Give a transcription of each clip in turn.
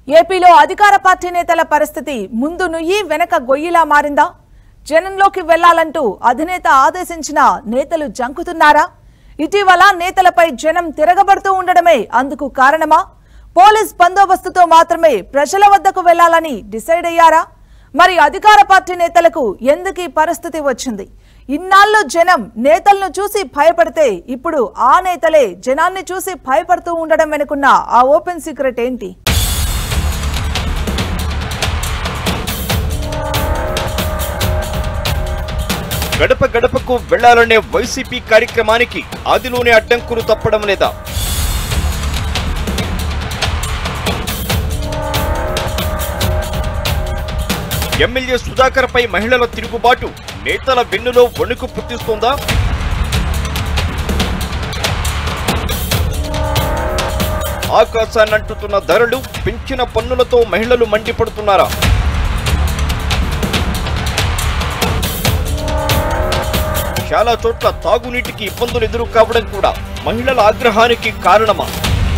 ఏపీలో అధికార పార్టీ నేతల పరిస్థితి ముందు నుయ్యి వెనక గొయ్యిలా మారిందా? జనంలోకి వెళ్లాలంటూ అధినేత ఆదేశించిన నేతలు జంకుతున్నారా? ఇటీవల నేతలపై జనం తిరగబడుతూ ఉండడమే అందుకు కారణమా? పోలీస్ బందోబస్తుతో మాత్రమే ప్రజల వద్దకు వెళ్లాలని డిసైడ్ అయ్యారా? మరి అధికార పార్టీ నేతలకు ఎందుకు ఈ పరిస్థితి వచ్చింది? ఇన్నాళ్ళు జనం నేతలను చూసి భయపడితే ఇప్పుడు ఆ నేతలే జనాన్ని చూసి భయపడుతూ ఉండడం వెనుకున్న ఆ ఓపెన్ సీక్రెట్ ఏంటి? గడప గడపకు వెళ్లాలనే వైసీపీ కార్యక్రమానికి ఆదిలోనే అడ్డంకులు తప్పడం లేదా? ఎమ్మెల్యే సుధాకర్ పై మహిళల తిరుగుబాటు నేతల వెన్నులో వణుకు పుట్టిస్తోందా? ఆకాశాన్నంటుతున్న ధరలు, పెంచిన పన్నులతో మహిళలు మండిపడుతున్నారా? చాలా చోట్ల తాగునీటికి ఇబ్బందులు ఎదురు కావడం కూడా మహిళల ఆగ్రహానికి కారణమా?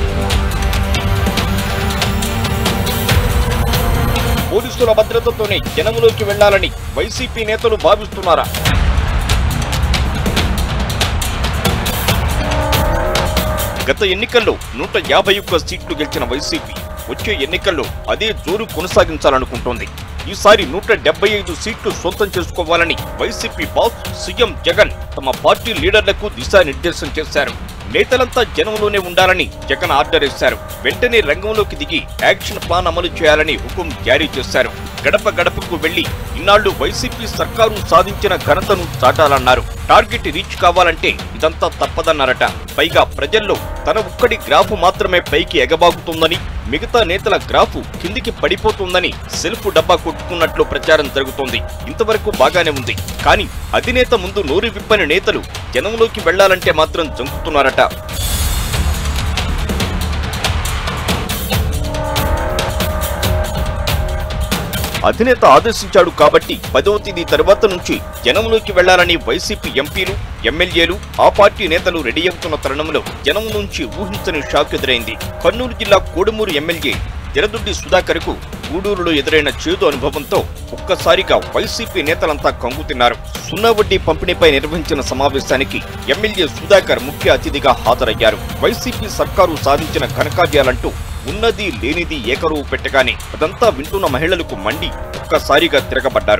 పోలీసుల భద్రతతోనే జనంలోకి వెళ్లాలని వైసీపీ నేతలు భావిస్తున్నారా? గత ఎన్నికల్లో 151 సీట్లు గెలిచిన వైసీపీ వచ్చే ఎన్నికల్లో అదే జోరు కొనసాగించాలనుకుంటోంది. ఈసారి 175 సీట్లు సొంతం చేసుకోవాలని వైసీపీ బాస్ సీఎం జగన్ తమ పార్టీ లీడర్లకు దిశానిర్దేశం చేశారు. నేతలంతా జనంలోనే ఉండాలని జగన్ ఆర్డర్ ఇచ్చారు. వెంటనే రంగంలోకి దిగి యాక్షన్ ప్లాన్ అమలు చేయాలని హుకుం జారీ చేశారు. గడప గడపకు వెళ్లి ఇన్నాళ్లు వైసీపీ సర్కారు సాధించిన ఘనతను చాటాలన్నారు. టార్గెట్ రీచ్ కావాలంటే ఇదంతా తప్పదన్నారట. పైగా ప్రజల్లో తన ఒక్కడి గ్రాఫ్ మాత్రమే పైకి ఎగబాగుతుందని, మిగతా నేతల గ్రాఫ్ కిందికి పడిపోతుందని సెల్ఫ్ డబ్బా కొట్టుకున్నట్లు ప్రచారం జరుగుతోంది. ఇంతవరకు బాగానే ఉంది. కానీ అధినేత ముందు నోరు విప్పని నేతలు జనంలోకి వెళ్లాలంటే మాత్రం జంకుతున్నారట. అధినేత ఆదేశించాడు కాబట్టి 10వ తేదీ తర్వాత నుంచి జనంలోకి వెళ్లాలని వైసీపీ ఎంపీలు, ఎమ్మెల్యేలు, ఆ పార్టీ నేతలు రెడీ అవుతున్న తరుణంలో జనం నుంచి ఊహించని షాక్ ఎదురైంది. కర్నూలు జిల్లా కోడుమూరు ఎమ్మెల్యే జరదుడ్డి సుధాకర్ కు గూడూరులో ఎదురైన చేదు అనుభవంతో ఒక్కసారిగా వైసీపీ నేతలంతా కంగుతిన్నారు. సున్నా వడ్డీ పంపిణీపై నిర్వహించిన సమావేశానికి ఎమ్మెల్యే సుధాకర్ ముఖ్య అతిథిగా హాజరయ్యారు. వైసీపీ సర్కారు సాధించిన ఘనకార్యాలంటూ ఉన్నది లేనిది ఏకరువు పెట్టగానే అదంతా వింటున్న మహిళలకు మండి ఒక్కసారిగా తిరగబడ్డారు.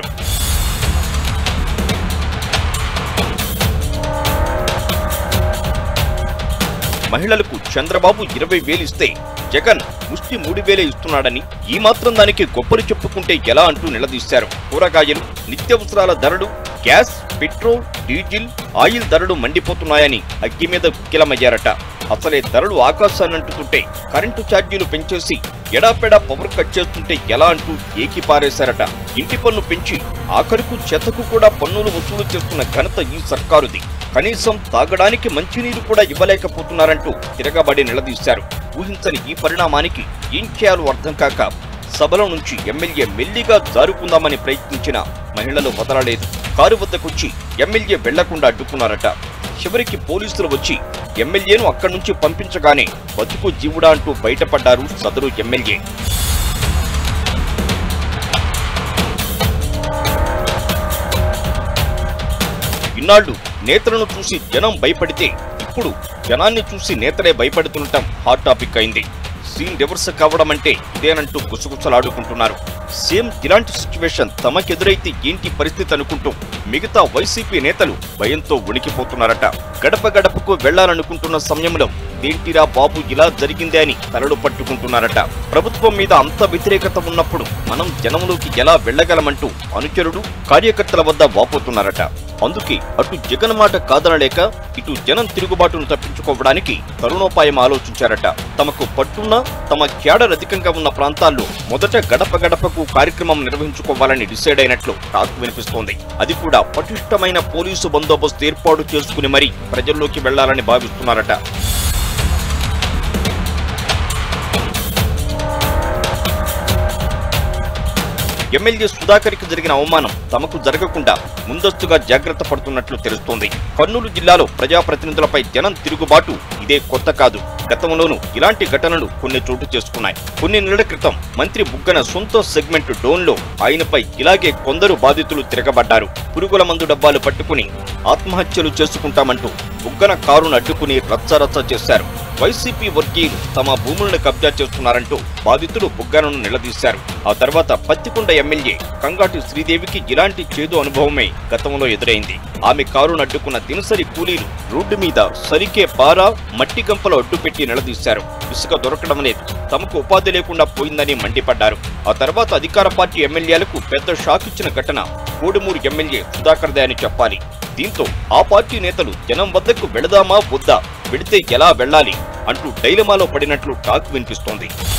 మహిళలకు చంద్రబాబు 20,000 ఇస్తే జగన్ ముష్టి 3,000 ఇస్తున్నాడని, ఈ మాత్రం దానికి గొప్పలు చెప్పుకుంటే ఎలా అంటూ నిలదీశారు. కూరగాయలు, నిత్యావసరాల ధరలు, గ్యాస్, పెట్రోల్, డీజిల్, ఆయిల్ ధరలు మండిపోతున్నాయని అగ్గి మీద కుక్కిలమయ్యారట. అసలే ధరలు ఆకాశాన్నంటుతుంటే కరెంటు ఛార్జీలు పెంచేసి ఎడాపెడా పవర్ కట్ చేస్తుంటే ఎలా అంటూ ఏకిపారేశారట. ఇంటి పన్ను పెంచి ఆఖరుకు చెత్తకు కూడా పన్నులు వసూలు చేస్తున్న ఘనత ఈ సర్కారుది. కనీసం తాగడానికి మంచినీరు కూడా ఇవ్వలేకపోతున్నారంటూ తిరగబడి నిలదీశారు. ఊహించని ఈ పరిణామానికి ఏం చేయాలో అర్థం కాక సభల నుంచి ఎమ్మెల్యే మెల్లిగా జారుకుందామని ప్రయత్నించిన మహిళలు వదలలేదు. కారు వద్దకొచ్చి ఎమ్మెల్యే వెళ్లకుండా అడ్డుకున్నారట. చివరికి పోలీసులు వచ్చి ఎమ్మెల్యేను అక్కడి నుంచి పంపించగానే బతుకు జీవుడా అంటూ బయటపడ్డారు సదరు ఎమ్మెల్యే. ఇన్నాళ్లు నేతలను చూసి జనం భయపడితే ఇప్పుడు జనాన్ని చూసి నేతలే భయపడుతుండటం హాట్ టాపిక్ అయింది. సీన్ రివర్స్ కావడం అంటే ఇదేనంటూ గుసగుసలాడుకుంటున్నారు. సేమ్ ఇలాంటి సిచ్యువేషన్ తమకెదురైతే ఏంటి పరిస్థితి అనుకుంటూ మిగతా వైసీపీ నేతలు భయంతో వణికిపోతున్నారట. గడప గడపకు వెళ్లాలనుకుంటున్న సమయంలో దేంటిరా బాబు ఇలా జరిగిందే అని తలలు పట్టుకుంటున్నారట. ప్రభుత్వం మీద అంత వ్యతిరేకత ఉన్నప్పుడు మనం జనంలోకి ఎలా వెళ్లగలమంటూ అనుచరుడు, కార్యకర్తల వద్ద వాపోతున్నారట. అందుకే అటు జగన్ మాట కాదనలేక ఇటు జనం తిరుగుబాటును తప్పించుకోవడానికి తరుణోపాయం ఆలోచించారట. తమకు పట్టున్నా తమ క్యాడర్ అధికంగా ఉన్న ప్రాంతాల్లో మొదట గడప గడపకు కార్యక్రమం నిర్వహించుకోవాలని డిసైడ్ అయినట్లు టాక్ వినిపిస్తోంది. అది కూడా పటిష్టమైన పోలీసు బందోబస్తు ఏర్పాటు చేసుకుని మరీ ప్రజల్లోకి వెళ్లాలని భావిస్తున్నారట. ఎమ్మెల్యే సుధాకర్కి జరిగిన అవమానం తమకు జరగకుండా ముందస్తుగా జాగ్రత్త పడుతున్నట్లు తెలుస్తోంది. కర్నూలు జిల్లాలో ప్రజాప్రతినిధులపై జనం తిరుగుబాటు ఇదే కొత్త కాదు. గతంలోనూ ఇలాంటి ఘటనలు కొన్ని చోటు చేసుకున్నాయి. కొన్ని నెలల క్రితం మంత్రి బుగ్గన సొంత సెగ్మెంట్ డోన్లో ఆయనపై ఇలాగే కొందరు బాధితులు తిరగబడ్డారు. పురుగుల మందు డబ్బాలు పట్టుకుని ఆత్మహత్యలు చేసుకుంటామంటూ బుగ్గన కారును అడ్డుకుని రచ్చరచ్చ చేశారు. వైసీపీ వర్గీయులు తమ భూములను కబ్జా చేస్తున్నారంటూ బాధితులు బుగ్గనను నిలదీశారు. ఆ తర్వాత పత్తికొండ ఎమ్మెల్యే కంగాటి శ్రీదేవికి ఇలాంటి చేదు అనుభవమే గతంలో ఎదురైంది. ఆమె కారును అడ్డుకున్న దినసరి కూలీలు రోడ్డు మీద సరికే పార, మట్టి గంపలు అడ్డుపెట్టి నిలదీశారు. ఇసుక దొరకడం లేదు, తమకు ఉపాధి లేకుండా పోయిందని మండిపడ్డారు. ఆ తర్వాత అధికార పార్టీ ఎమ్మెల్యేలకు పెద్ద షాక్ ఇచ్చిన ఘటన కోడుమూరు ఎమ్మెల్యే సుధాకర్దే అని చెప్పాలి. దీంతో ఆ పార్టీ నేతలు జనం వద్దకు వెళదామా వద్దా, వెడితే ఎలా వెళ్లాలి అంటూ డైలమాలో పడినట్లు టాక్ వినిపిస్తోంది.